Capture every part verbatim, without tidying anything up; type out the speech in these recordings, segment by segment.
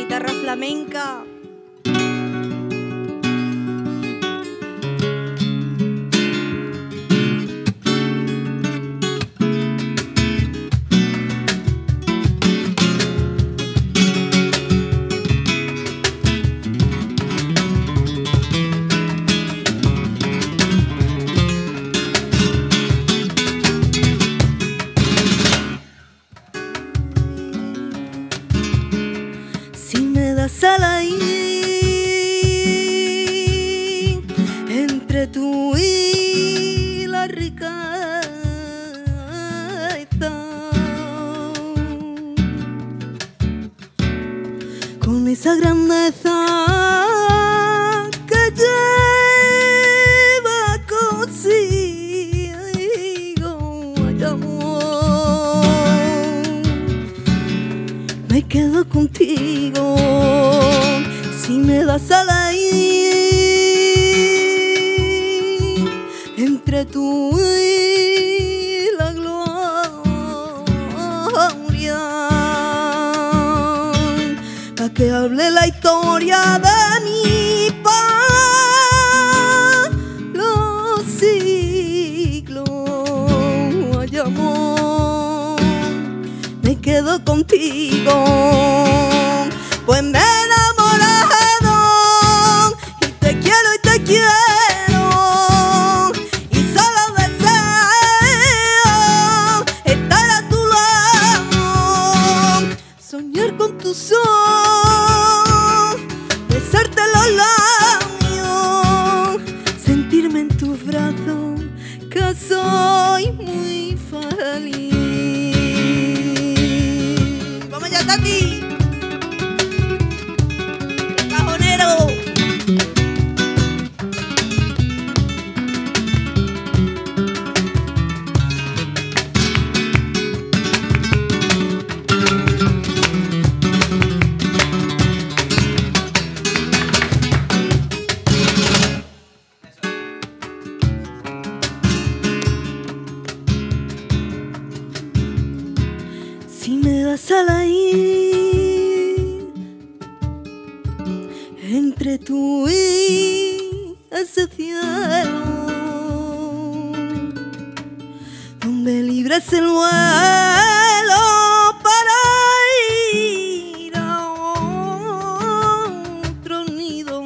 guitarra flamenca. Sal ahí entre tú y la riqueza, con esa grandeza que lleva consigo, ay, amor, me quedo contigo. Si me das al ahí entre tú y la gloria, para que hable la historia de mi paz, los siglos, ay, amor, me quedo contigo, pues me con tu son, besarte los labios, sentirme en tus brazos, que soy muy feliz. ¡Vamos allá, Tati! ¡El cajonero! Si me das al ahí entre tú y ese cielo donde libres el vuelo para ir a otro nido,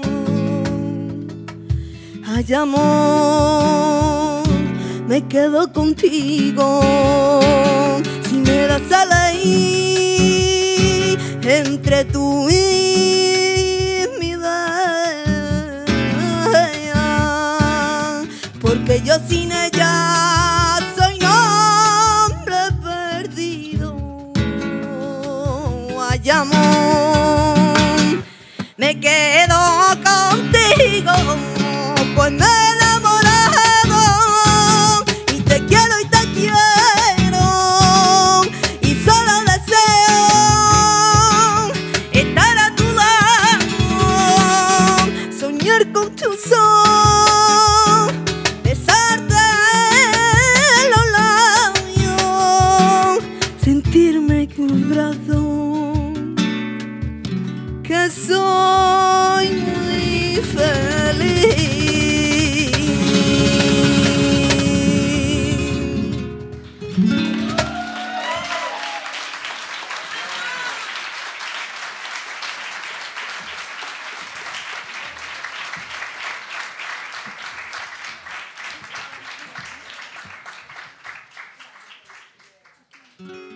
ay, amor, me quedo contigo. Si me das al ahí entre tú y mi bella, porque yo sin ella soy hombre perdido, ay, amor, me quedo contigo, pues me he enamorado y te quiero y te quiero. Con tu son, besarte los labios, sentirme en tus brazos, que soy muy feliz. Mm-hmm.